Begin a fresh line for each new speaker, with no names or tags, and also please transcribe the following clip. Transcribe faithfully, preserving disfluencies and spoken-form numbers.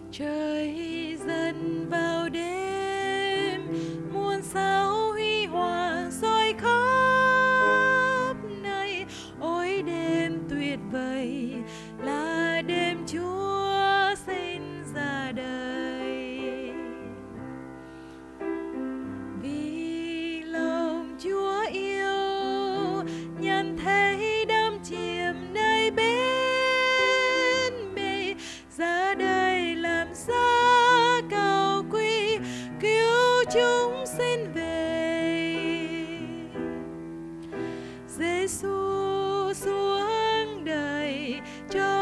Trời dần vào đêm, muôn sao huy hoàng soi khắp nơi. Ôi đêm tuyệt vời là đêm Chúa sinh ra đời. Vì lòng Chúa yêu, nhân thế đắm chìm nơi bên bề, ra đời làm giá cao quý, cứu chúng sinh về. Giêsu xuống đời cho